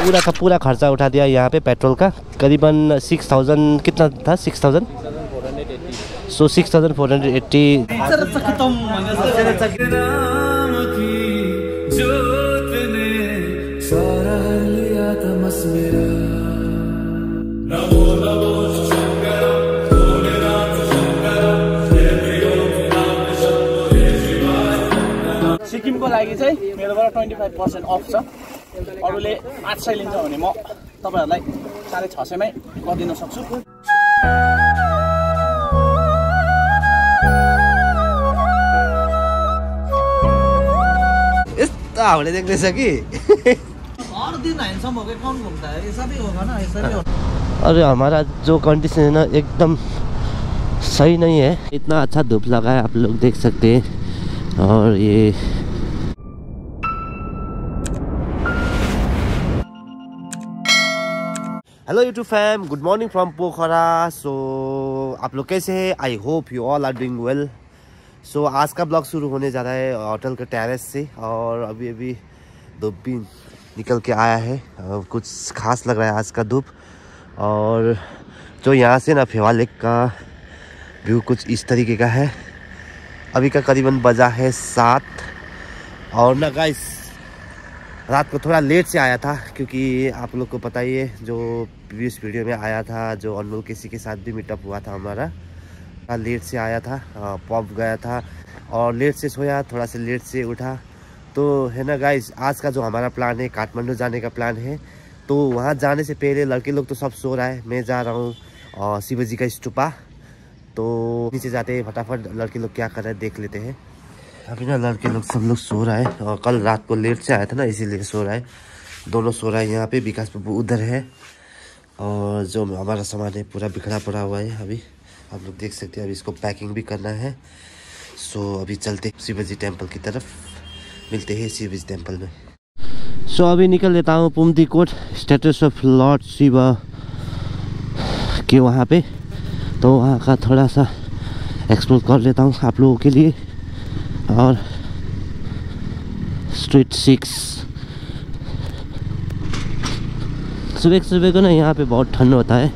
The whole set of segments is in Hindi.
पूरा का पूरा खर्चा उठा दिया यहाँ पे पेट्रोल का, करीबन 6000 कितना था 6000, सो 6480। सिक्किमको लागि चाहिँ मेरोबाट 25% अफ छ। अरूले 800 लिन्छ भने म तपाईहरुलाई 650 मै गरिदिन सक्छु। यस्ता हाउडे देख्दैछ कि हर दिन हैंडसम हो के कौन घूमता है, ये सभी होगा ना, ऐसा भी होगा। अरे हमारा जो कंडीशन है ना एकदम सही नहीं है, इतना अच्छा धूप लगा है आप लोग देख सकते हैं। और ये hello YouTube fam, good morning from Pokhara. So आप लोग कैसे हैं? I hope you all are doing well. So आज का ब्लॉग शुरू होने जा रहा है होटल के टेरेस से, और अभी अभी धूप भी निकल के आया है। कुछ खास लग रहा है आज का धूप। और जो यहाँ से ना फेवा लेक का व्यू कुछ इस तरीके का है। अभी का करीबन बजा है 7। और ना गाइस, रात को थोड़ा लेट से आया था, क्योंकि आप लोग को पता ही है जो प्रीवियस वीडियो में आया था, जो अनमोल किसी के साथ भी मीटअप हुआ था हमारा, लेट से आया था, पॉप गया था और लेट से सोया, थोड़ा सा लेट से उठा। तो है ना गाइस, आज का जो हमारा प्लान है, काठमांडू जाने का प्लान है। तो वहाँ जाने से पहले लड़के लोग तो सब सो रहा है, मैं जा रहा हूँ शिवजी का स्तूपा। तो नीचे जाते हैं, फटाफट लड़के लोग क्या कर रहे हैं देख लेते हैं। अभी ना लड़के लोग सब लोग सो रहा है, और कल रात को लेट से आया था ना, इसीलिए सो रहा है। दोनों सो रहा है यहाँ पे, विकास बाबू उधर है, और जो हमारा सामान है पूरा बिखरा पड़ा हुआ है। अभी आप लोग देख सकते हैं, अभी इसको पैकिंग भी करना है। सो अभी चलते शिवजी टेम्पल की तरफ, मिलते हैं शिवजी टेम्पल में। सो अभी निकल लेता हूँ Pumdikot, statue of lord Shiva के वहाँ पे। तो वहाँ का थोड़ा सा एक्सप्लोर कर लेता हूँ आप लोगों के लिए। और स्ट्रीट 6 सुबह को ना यहाँ पे बहुत ठंड होता है,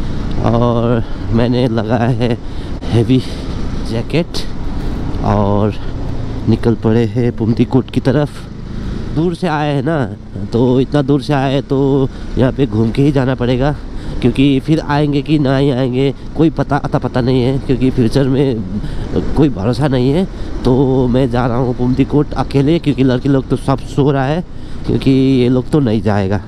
और मैंने लगाया है हेवी जैकेट और निकल पड़े हैं पुमदीकोट की तरफ। दूर से आए हैं ना, तो इतना दूर से आए तो यहाँ पे घूम के ही जाना पड़ेगा, क्योंकि फिर आएंगे कि ना ही आएंगे कोई पता नहीं है, क्योंकि फ्यूचर में कोई भरोसा नहीं है। तो मैं जा रहा हूँ पुमदीकोट अकेले, क्योंकि लड़के लोग तो सब सो रहा है, क्योंकि ये लोग तो नहीं जाएगा।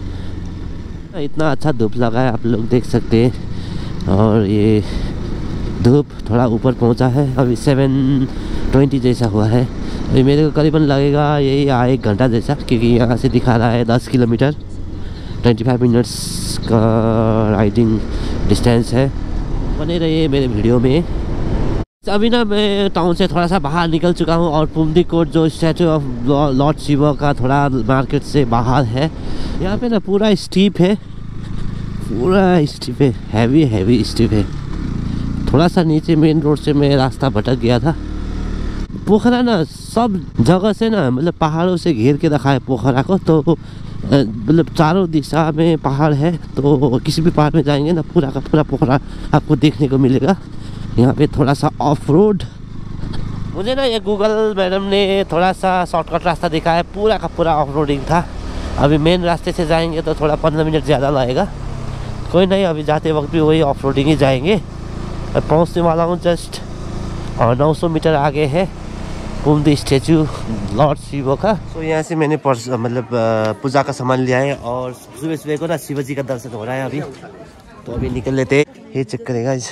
इतना अच्छा धूप लगा है आप लोग देख सकते हैं, और ये धूप थोड़ा ऊपर पहुँचा है। अभी 7:20 जैसा हुआ है। अभी मेरे को करीबन लगेगा यही 1 घंटा जैसा, क्योंकि यहाँ से दिखा रहा है 10 किलोमीटर 25 मिनट्स का राइडिंग डिस्टेंस है। बने रहिए मेरे वीडियो में। अभी ना मैं टाउन से थोड़ा सा बाहर निकल चुका हूँ, और पुमदीकोट जो स्टैचू ऑफ लॉर्ड शिवा का थोड़ा मार्केट से बाहर है। यहाँ पे ना पूरा स्टीप है, पूरा स्टीप है, हैवी स्टीप है। थोड़ा सा नीचे मेन रोड से मैं रास्ता भटक गया था। पोखरा ना सब जगह से ना मतलब पहाड़ों से घेर के रखा है पोखरा को। तो मतलब चारों दिशा में पहाड़ है, तो किसी भी पहाड़ में जाएंगे ना पूरा का पूरा पोखरा आपको देखने को मिलेगा। यहाँ पे थोड़ा सा ऑफ रोड, मुझे ना ये गूगल मैडम ने थोड़ा सा शॉर्टकट रास्ता दिखा है, पूरा का पूरा ऑफ रोडिंग था। अभी मेन रास्ते से जाएंगे तो थोड़ा 15 मिनट ज़्यादा लगेगा। कोई नहीं, अभी जाते वक्त भी वही ऑफ रोडिंग ही जाएंगे। मैं पहुँचने वाला हूँ जस्ट 900 मीटर आगे है पुमदी स्टैचू लॉर्ड शिवा का। तो यहाँ से मैंने मतलब पूजा का सामान लिया है, और सुबह को ना शिवजी का दर्शन हो रहा है अभी। तो अभी निकल लेते। ये चेक करेगा इस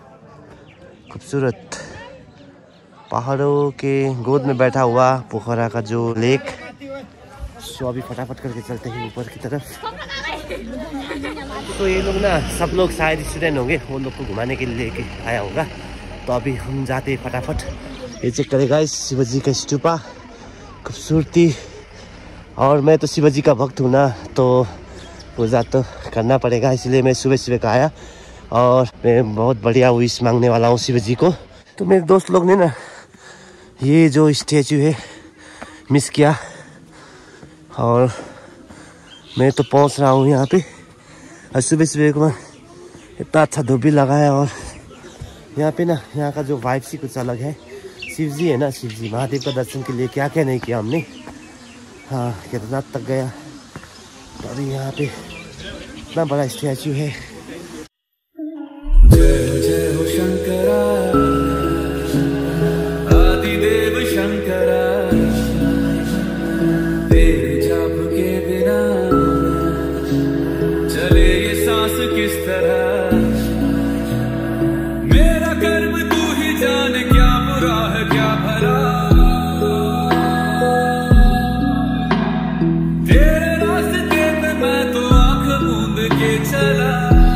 खूबसूरत पहाड़ों के गोद में बैठा हुआ पोखरा का जो लेक। सो अभी फटाफट करके चलते हैं ऊपर की तरफ। तो ये लोग ना सब लोग शायद स्टूडेंट होंगे, वो लोग को घुमाने के लिए लेके आया होगा। तो अभी हम जाते हैं फटाफट। ये चेक करेगा इस शिवजी का स्तूपा, खूबसूरती। और मैं तो शिवजी का भक्त हूँ ना, तो पूजा तो करना पड़ेगा, इसलिए मैं सुबह का आया। और मैं बहुत बढ़िया विश मांगने वाला हूँ शिवजी को। तो मेरे दोस्त लोग ने ना ये जो स्टैचू है मिस किया, और मैं तो पहुंच रहा हूँ यहाँ पे। और सुबह सुबह को इतना अच्छा धूप भी लगा है। और यहाँ पे ना, यहाँ का जो वाइब्स ही कुछ अलग है। शिव जी है ना, शिव जी महादेव का दर्शन के लिए क्या क्या नहीं किया हमने। हाँ, केदारनाथ तक गया। और यहाँ पे इतना बड़ा स्टैचू है। जय जय हो शंकरा, आदिदेव शंकरा, तेरे जाप के बिना चले ये सांस किस तरह। मेरा कर्म तू ही जाने, क्या बुरा है क्या भला। तेरे रास्ते पे मैं तो आंख मूंद के चला।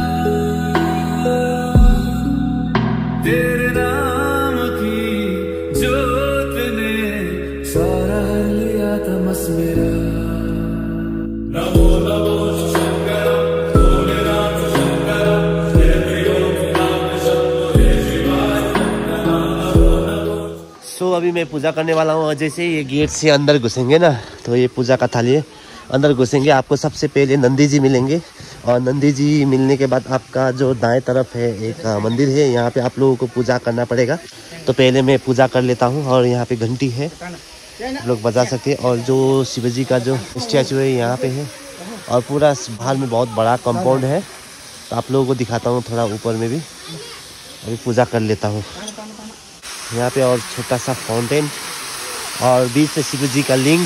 तेरे नाम की जोत ने सारा लिया तमस मेरा। नमो नमो शंकर, भोलेनाथ शंकर, जय त्रिलोकीनाथ शंभो, जय शिवाय नमो नमो। सो अभी मैं पूजा करने वाला हूँ। और जैसे ये गेट से अंदर घुसेंगे ना, तो ये पूजा का थाली है। अंदर घुसेंगे, आपको सबसे पहले नंदी जी मिलेंगे। और नंदी जी मिलने के बाद आपका जो दाएं तरफ है एक मंदिर है, यहाँ पे आप लोगों को पूजा करना पड़ेगा। तो पहले मैं पूजा कर लेता हूँ। और यहाँ पे घंटी है, आप लोग बजा सकते हैं। और जो शिवजी का जो स्टैचू है यहाँ पे है। और पूरा बाहर में बहुत बड़ा कंपाउंड है, तो आप लोगों को दिखाता हूँ थोड़ा ऊपर में भी। अभी पूजा कर लेता हूँ यहाँ पे। और छोटा सा फाउंटेन, और बीच में शिवजी का लिंग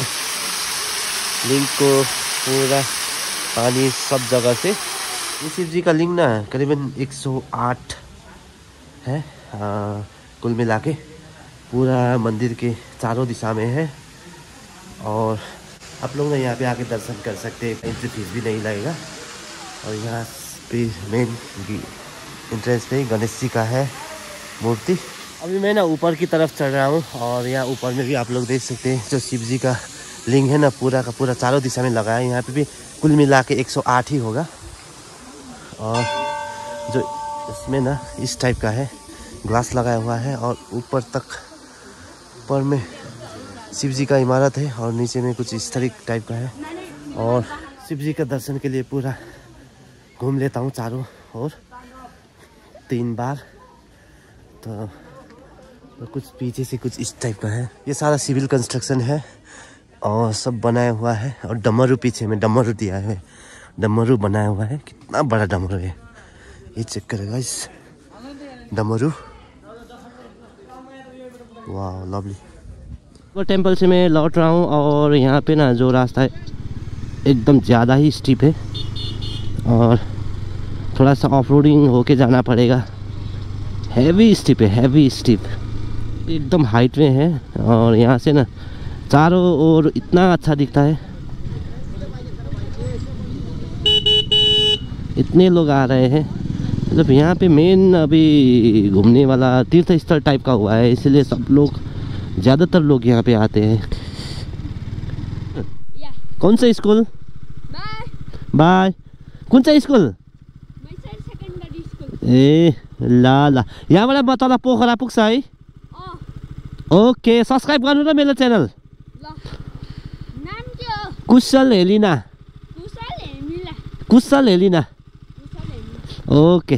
को पूरा पानी सब जगह से। ये शिव जी का लिंग ना करीबन 108 है कुल मिला के। पूरा मंदिर के चारों दिशा में है। और आप लोग ना यहाँ पे आके दर्शन कर सकते हैं, एंट्री फीस भी नहीं लगेगा। और यहाँ पे मेन एंट्रेंस पे गणेश जी का है मूर्ति। अभी मैं ना ऊपर की तरफ चढ़ रहा हूँ। और यहाँ ऊपर में भी आप लोग देख सकते हैं जो शिव जी का लिंग है ना, पूरा का पूरा चारों दिशा में लगा है। यहाँ पे भी कुल मिला के 108 ही होगा। और जो इसमें ना इस टाइप का है, ग्लास लगाया हुआ है। और ऊपर तक ऊपर में शिव जी का इमारत है, और नीचे में कुछ इस टाइप का है। और शिव जी का दर्शन के लिए पूरा घूम लेता हूँ चारों ओर 3 बार। तो कुछ पीछे से कुछ इस टाइप का है। ये सारा सिविल कंस्ट्रक्शन है और सब बनाया हुआ है। और डमरू पीछे में डमरू दिया है, डमरू बनाया हुआ है। कितना बड़ा डमरू है ये, चेक करेगा इस डमरू। वाह, लवली। वो टेंपल से मैं लौट रहा हूँ। और यहाँ पे ना जो रास्ता है एकदम ज़्यादा ही स्टीप है, और थोड़ा सा ऑफ रोडिंग होके जाना पड़ेगा। हैवी स्टीप है, हैवी स्टीप, एकदम हाइट में है। और यहाँ से ना चारों ओर इतना अच्छा दिखता है। इतने लोग आ रहे हैं, मतलब यहाँ पे मेन अभी घूमने वाला तीर्थ स्थल टाइप का हुआ है, इसलिए सब लोग, ज़्यादातर लोग यहाँ पे आते हैं। कौन सा स्कूल? बाय। कौन सा स्कूल? ए ल यहाँबाट म तल पोखरा पुग्छ है। ओके, सब्सक्राइब गर्नु न मेरो channel. Kushal Helina. Kushal Helina. Okay.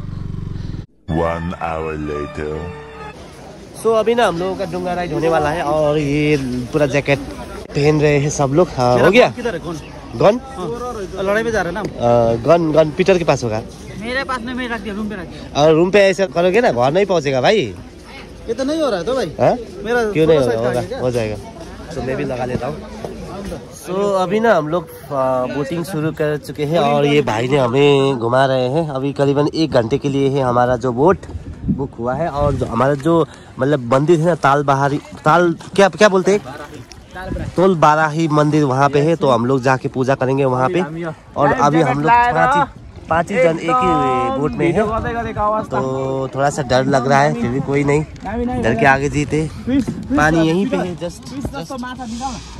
1 hour later. So अभी ना हम लोगों का डुंगा राइड होने वाला है। और ये पूरा जैकेट पहन रहे हैं सब लोग। हाँ, हो गया। गन लड़ाई में जा रहे ना। गन पीटर के पास होगा। मेरे पास में मैं रख दिया, रूम पे रख दिया। और रूम पे ऐसा करोगे ना, घर नहीं पहुंचेगा भाई। ये तो नहीं हो रहा है तो भाई। मेरा क्यों नहीं होगा? हो जाएगा। तो मैं भी लगा लेता हूँ। सो अभी ना हम लोग बोटिंग शुरू कर चुके हैं। और ये भाई ने हमें घुमा रहे हैं। अभी करीबन 1 घंटे के लिए है हमारा जो बोट बुक हुआ है। और जो हमारा जो मतलब मंदिर है ना, ताल क्या बोलते हैं, तोल बाराही मंदिर वहाँ पे है। तो हम लोग जाके पूजा करेंगे वहाँ पे। और अभी हम लोग 5 ही जन एक ही बोट में है, तो थोड़ा सा डर लग रहा है, फिर भी कोई नहीं, डर के आगे जीते। पानी यहीं पे है जस्ट।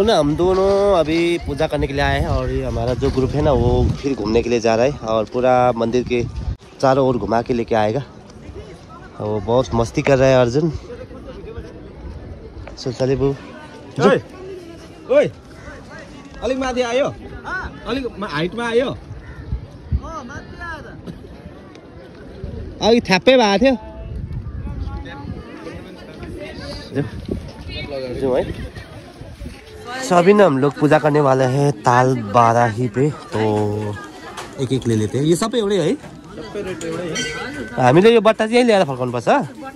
ना हम दोनों अभी पूजा करने के लिए आए हैं और ये हमारा जो ग्रुप है ना वो फिर घूमने के लिए जा रहा है और पूरा मंदिर के चारों ओर घुमा के लेके आएगा। वो बहुत मस्ती कर रहा है अर्जुन। सो चले बू। ओए अलिक माथि आयो, अलिक हाइटमा आयो। अघि थ्याप्पै भएको थियो। जाऊँ है। सो अभी ना हम लोग पूजा करने वाले हैं ताल बाराही पे, तो एक एक ले लेते हैं। ये सब एउटै है? हामीले यो बट्टा चाहिँ यहीँ ल्याएर फर्काउनु पर्छ।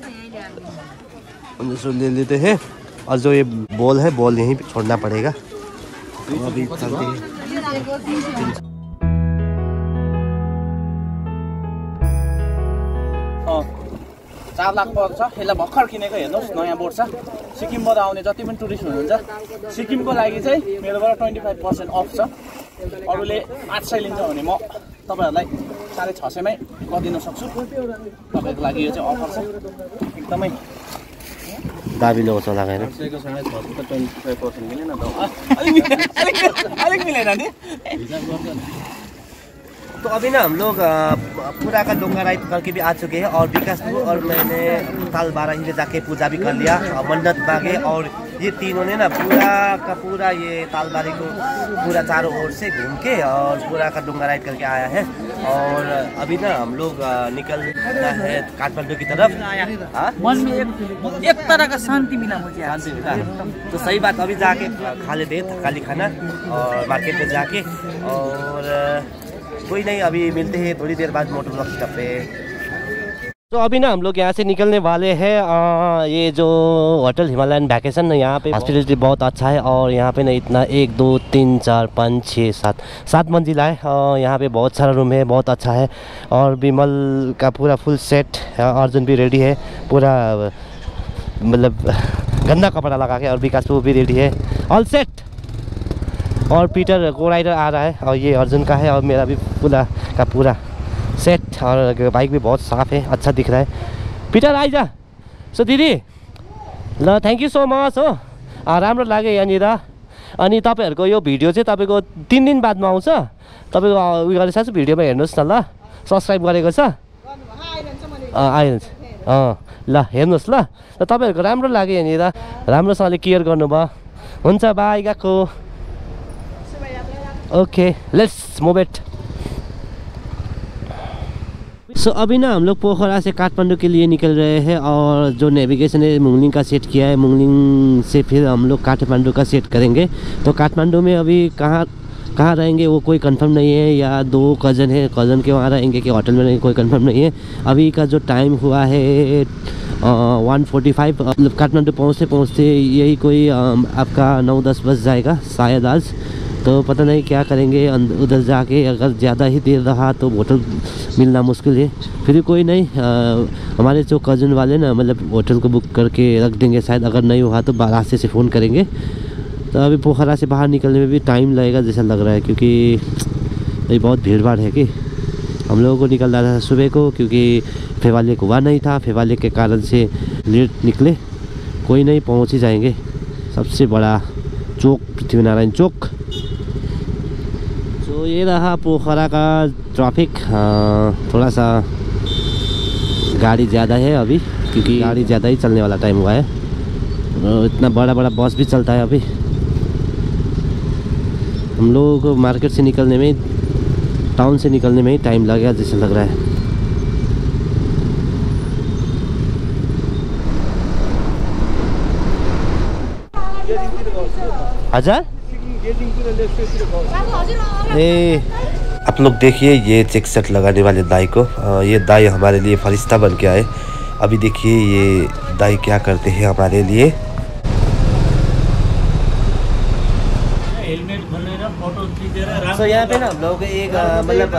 तो ले लेते हैं और जो ये बॉल है बॉल यहीं पे छोड़ना पड़ेगा। तो अभी चलते हैं। 4 लाख पर्छ। यसलाई भर्खर किनेको हेर्नुहोस्, नयाँ बोर्ड छ। सिक्किमबाट आउने जति पनि टुरिस्ट हुनुहुन्छ सिक्किमको लागि चाहिँ मेरोबाट 25% अफ छ। अरूले 800 लिन्छ भने म तपाईहरुलाई 650 मै गरिदिन सक्छु। तपाईहरुको लागि यो चाहिँ अफर छ। एकदमै दाबी लगाउँछ लगाएर। 25% मिलेन त। अलिक मिलेन नि। तो अभी ना हम लोग पूरा का डोंगा राइड करके भी आ चुके हैं और विकासपुर और मैंने ताल बाराही में जाके पूजा भी कर लिया, मन्नत मांगे। और ये तीनों ने ना पूरा का पूरा ये ताल बाराही को पूरा चारों ओर से घूम के और पूरा का डोंगा राइड करके आया है। और अभी ना हम लोग निकलना है काठमांडू की तरफ। मन में एक तरह का शांति मिला मुझे। शांति मिला तो सही बात। अभी जाके खा लेते थकाली खाना और मार्केट में जाके, और कोई नहीं अभी मिलते हैं थोड़ी देर बाद मोटर ब्लॉक स्टॉप पे। तो अभी ना हम लोग यहाँ से निकलने वाले हैं। ये जो होटल हिमालयन वैकेशन है यहाँ पे हॉस्पिटलिटी बहुत अच्छा है और यहाँ पे ना इतना 1 2 3 4 5 6 7 मंजिला है। यहाँ पे बहुत सारा रूम है, बहुत अच्छा है। और विमल का पूरा फुल सेट, अर्जुन भी रेडी है पूरा, मतलब गंदा कपड़ा लगा के। और विकास भी रेडी है, ऑल सेट। और पीटर को राइडर आ रहा है और ये अर्जुन का है और मेरा भी पूरा का पूरा सेट। और बाइक भी बहुत साफ़ है, अच्छा दिख रहा है। Peter eyes. सो दिदी ल थ्याङ्क यू सो मच हो, राम्रो लाग्यो यहाँनिर। अनि तपाईँहरूको यो भिडियो चाहिँ तपाईँको 3 दिन बादमा आउँछ। तपाईँको उयो गरेर भिडियोमा हेर्नुहोस् न ल, सब्सक्राइब गरेको छ आइरहन्छ। ल हेर्नुहोस् ल। तपाईँहरूको राम्रो लाग्यो यहाँनिर, राम्रोसँगले केयर गर्नुभयो। हुन्छ बाई, गएको। Okay let's move it. So अभी ना हम लोग पोखरा से काठमांडू के लिए निकल रहे हैं और जो नेविगेशन है मुंगलिंग का सेट किया है। मुंगलिंग से फिर हम लोग काठमांडू का सेट करेंगे। तो काठमांडू में अभी कहाँ रहेंगे वो कोई कंफर्म नहीं है, या 2 कज़न है, कज़न के वहाँ रहेंगे कि होटल में रहेंगे कोई कंफर्म नहीं है। अभी का जो टाइम हुआ है 1:45, मतलब काठमांडू पहुँचते यही कोई आपका 9-10 बज जाएगा शायद आज। तो पता नहीं क्या करेंगे उधर जाके। अगर ज़्यादा ही देर रहा तो होटल मिलना मुश्किल है। फिर कोई नहीं, हमारे जो कज़न वाले ना मतलब होटल को बुक करके रख देंगे शायद। अगर नहीं हुआ तो रास्ते से फ़ोन करेंगे। तो अभी पोखरा से बाहर निकलने में भी टाइम लगेगा जैसा लग रहा है, क्योंकि ये बहुत भीड़ भाड़ है। कि हम लोगों को निकलना था सुबह को, क्योंकि फेवाले को हुआ नहीं था, फेवाले के कारण से लेट निकले। कोई नहीं, पहुँच ही जाएंगे। सबसे बड़ा चौक पृथ्वीनारायण चौक। तो ये रहा पोखरा का ट्रैफिक। थोड़ा सा गाड़ी ज़्यादा है अभी, क्योंकि गाड़ी ज़्यादा ही चलने वाला टाइम हुआ है। इतना बड़ा बस भी चलता है अभी। हम लोगों को मार्केट से निकलने में, टाउन से निकलने में ही टाइम लगेगा जैसे लग रहा है। हजार आप लोग देखिए ये चेक शर्ट लगाने वाले दाई को। ये दाई हमारे लिए फरिश्ता बन के आए। अभी देखिए ये दाई क्या करते हैं हमारे लिए। तो यहाँ पे ना हम लोग एक मतलब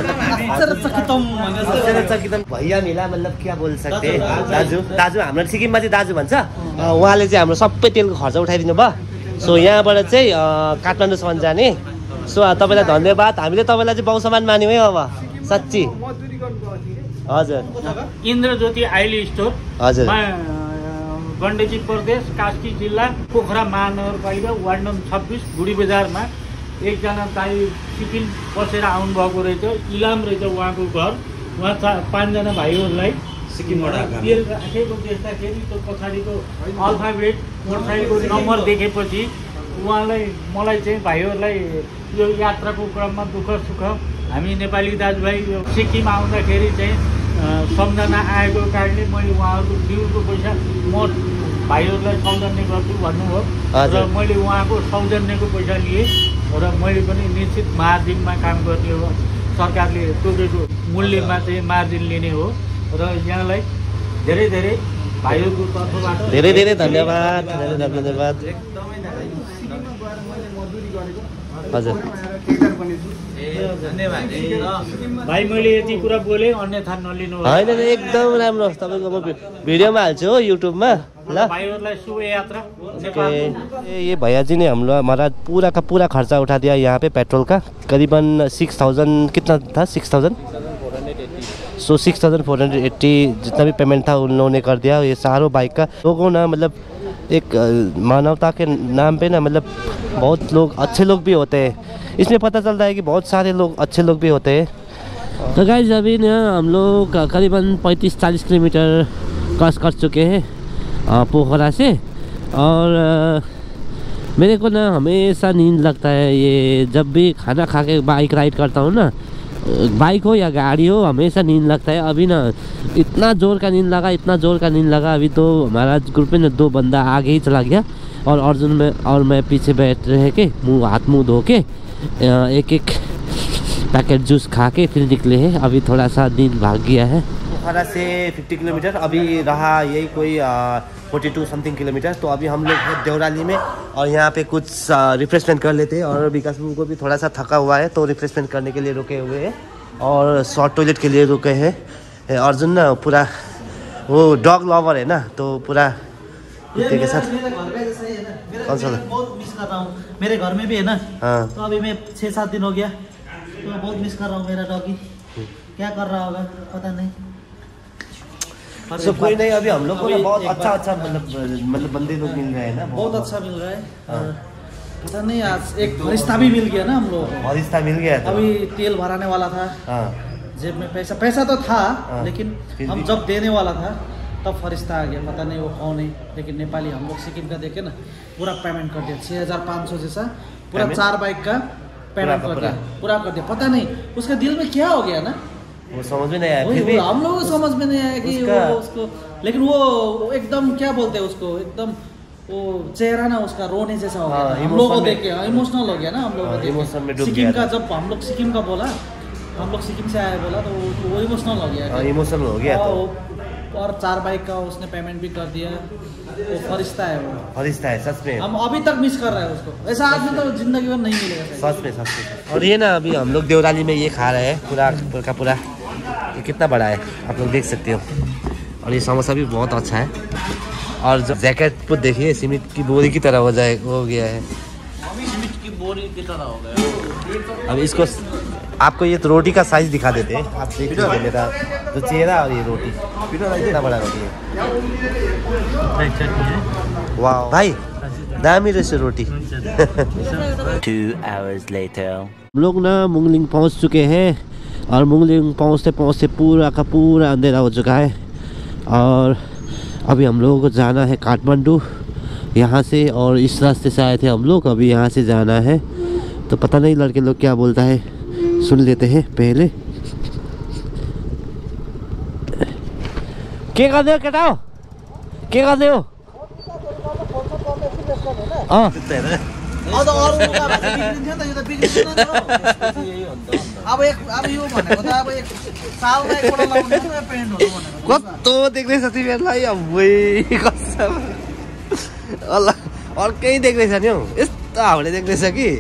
भैया मिला, मतलब क्या बोल सकते हैं, दाजु हाम्रो सिक्किममा चाहिँ दाजु भन्छ। उहाँले चाहिँ हाम्रो सबै तेलको खर्च उठाइदिनु भयो। सो यहाँबाट चाहिँ काठमाडौँसम्म जाने। सो तपाईँलाई धन्यवाद। हामीले तपाईँलाई चाहिँ बहुसम्मान मान्यौँ है अब साँच्ची। हजुर इन्द्रज्योति आइली स्टोर हजुर गण्डकी प्रदेश कास्की जिल्ला पोखरा महानगरपालिका वार्ड नम्बर 26 गुडी बजारमा एकजना दाइ सिक्किम बसेर आउनुभएको रहेछ। इलाम रहेछ उहाँको घर। उहाँ 5 जना भाइहरूलाई सिक्किमबाट राखेको देख्दाखेरि त्यो पछाडिको अल्फाबेट मोटरसाइकलको नम्बर देखेपछि उहाँलाई मलाई चाहिँ भाइहरूलाई यो यात्राको क्रममा दुःख सुख हामी नेपाली दाजुभाइ सिक्किम आउँदाखेरि चाहिँ सम्झना आएको कारणले मैले उहाँहरूको ड्युको पैसा म भाइहरूलाई सौजन्य गर्छु भन्नुभयो र मैले उहाँको सौजन्यको पैसा लिएँ र मैले पनि निश्चित मार्जिनमा काम गर्ने हो। सरकारले तोकेको मूल्यमा चाहिँ मार्जिन लिने हो र यहाँलाई धेरै धेरै भाइहरूको तर्फबाट धेरै धेरै धन्यवाद। धन्यवाद हजुर भाइ मैले यति कुरा बोलेँ अन्यथा नलिनु होइन एकदम राम्रो। तपाईँको म भिडियोमा हाल्छु हो युट्युबमा ल। भाइहरूलाई शुभ यात्रा। ये भैया जी ने हमारा पूरा का पूरा खर्चा उठा दिया यहाँ पे पेट्रोल का। करीबन 6000 कितना था 6000 सो 6480 जितना भी पेमेंट था उन लोगों ने कर दिया। ये सारों बाइक का लोगों ना मतलब एक मानवता के नाम पे ना मतलब बहुत लोग अच्छे लोग भी होते हैं। इसमें पता चलता है कि बहुत सारे लोग अच्छे लोग भी होते हैं। तो गाइस अभी ना हम लोग करीबन 35-40 किलोमीटर क्रॉस कर चुके हैं पोखरा से। और मेरे को ना हमेशा नींद लगता है ये जब भी खाना खा के बाइक राइड करता हूँ ना, बाइक हो या गाड़ी हो हमेशा नींद लगता है। अभी ना इतना ज़ोर का नींद लगा, इतना ज़ोर का नींद लगा। अभी तो हमारा ग्रुप में ना 2 बंदा आगे ही चला गया और अर्जुन में और मैं पीछे बैठ रहे के हाथ मुँह धो के एक पैकेट जूस खा के फिर निकले हैं। अभी थोड़ा सा नींद भाग गया है। पोखरा से 50 किलोमीटर अभी रहा, यही कोई 42 समथिंग किलोमीटर। तो अभी हम लोग हैं देवराली में और यहाँ पे कुछ रिफ्रेशमेंट कर लेते हैं। और विकास को भी थोड़ा सा थका हुआ है तो रिफ्रेशमेंट करने के लिए रुके हुए हैं और शॉर्ट टॉयलेट के लिए रुके हैं। अर्जुन ना पूरा वो डॉग लवर है ना, तो पूरा कुत्ते के साथ कौन सा बहुत मिस कर रहा हूँ। मेरे घर में भी है ना। हाँ। तो अभी मैं 6-7 दिन हो गया तो बहुत मिस कर रहा हूँ मेरा डॉगी। क्या कर रहा होगा पता नहीं। कोई नहीं, अभी हम लोग को बहुत अच्छा मतलब बंदे लोग मिल रहे हैं ना, बहुत अच्छा मिल रहा है। पता नहीं आज एक रिश्ता भी मिल गया ना हम लोग। रिश्ता मिल गया था। अभी तेल भराने वाला था जेब में, पैसा तो था लेकिन हम जब देने वाला था तब फरिश्ता आ गया। पता नहीं वो कौन है लेकिन नेपाली। हम लोग सिक्किम का देखे ना पूरा पेमेंट कर दिया 6500 जैसा पूरा 4 बाइक का पेमेंट कर दिया, पूरा कर दिया। पता नहीं उसके दिल में क्या हो गया ना, वो समझ में नहीं आया। फिर भी हम लोगों को समझ में नहीं आया कि वो उसको, लेकिन वो एकदम क्या बोलते हैं उसको, एकदम वो चेहरा ना उसका रोने जैसा हो गया। हम लोगों को देख के इमोशनल हो गया ना हम लोग को। सिक्किम का जब हम लोग सिक्किम का बोला, हम लोग सिक्किम से आए बोला तो वो इमोशनल हो गया। इमोशनल हो गया और 4 बाइक का उसने पेमेंट भी कर दिया। वो फरिश्ता है, वो फरिश्ता है सच में। हम अभी तक मिस कर रहे हैं उसको। ऐसा आदमी तो जिंदगी भर नहीं मिलेगा सच में। और ये ना अभी हम लोग देवराली में ये खा रहे हैं पूरा का पूरा। ये कितना बड़ा है आप लोग देख सकते हो। और ये समोसा भी बहुत अच्छा है। और जो जैकेट को देखिए सीमेंट की बोरी की तरह हो गया है। सीमेंट की बोरी की तरह हो गया। अब इसको आपको ये तो रोटी का साइज दिखा देते हैं। आप देख लीजिए मेरा जो चेहरा और ये रोटी कितना बड़ा रोटी है। वाह भाई दामी रहेछ रोटी। 2 hours later हम लोग ना मुंगलिंग पहुंच चुके हैं और मुंगलिंग पहुंचते पूरा का पूरा अंधेरा हो चुका है। और अभी हम लोगों को जाना है काठमांडू यहाँ से। और इस रास्ते से आए थे हम लोग, अभी यहाँ से जाना है। तो पता नहीं लड़के लोग क्या बोलता है, सुन लेते हैं पहले। क्या कर रहे हो केटाओ, क्या कर रहे हो? कस्तो देख्दैछ तिमीहरूलाई कसम और कहीं देख्दैछ नि हौ, यस्तो हाउले देख्दैछ कि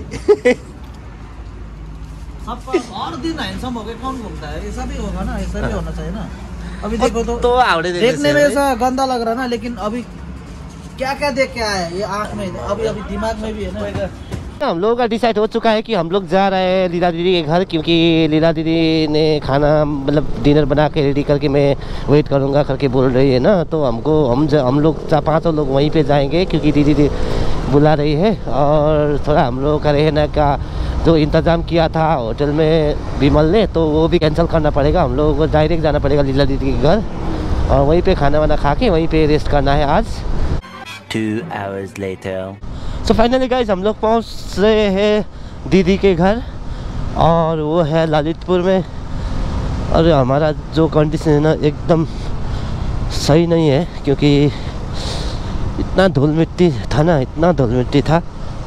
हर दिन हैंडसम हो गए कौन घूमता है? ऐसा भी होगा ना, ऐसा भी होना चाहिए ना। अभी देखो तो देखने में ऐसा गंदा लग रहा है ना, लेकिन अभी क्या क्या देख के आया ये आँख में, अभी दिमाग में भी है ना। हम लोगों का डिसाइड हो चुका है कि हम लोग जा रहे हैं लीला दीदी के घर, क्योंकि लीला दीदी ने खाना मतलब डिनर बना के रेडी करके मैं वेट करूँगा करके बोल रही है ना। तो हम लोग 4-5 लोग वहीं पे जाएंगे, क्योंकि दीदी बुला रही है। और थोड़ा हम लोगों का रहने का जो इंतज़ाम किया था होटल में विमल ने, तो वो भी कैंसिल करना पड़ेगा। हम लोगों को डायरेक्ट जाना पड़ेगा लीला दीदी के घर और वहीं पे खाना वाना खा के वहीं पे रेस्ट करना है आज। 2 hours later. So finally guys हम लोग पहुंच रहे हैं दीदी के घर, और वो है ललितपुर में। और हमारा जो कंडीशन है ना एकदम सही नहीं है, क्योंकि इतना धूल मिट्टी था ना, इतना धूल मिट्टी था।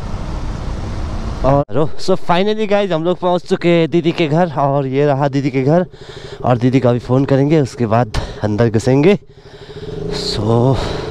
और सो फाइनली गाइज हम लोग पहुंच चुके हैं दीदी के घर, और ये रहा दीदी के घर। और दीदी का भी फ़ोन करेंगे, उसके बाद अंदर घुसेंगे। सो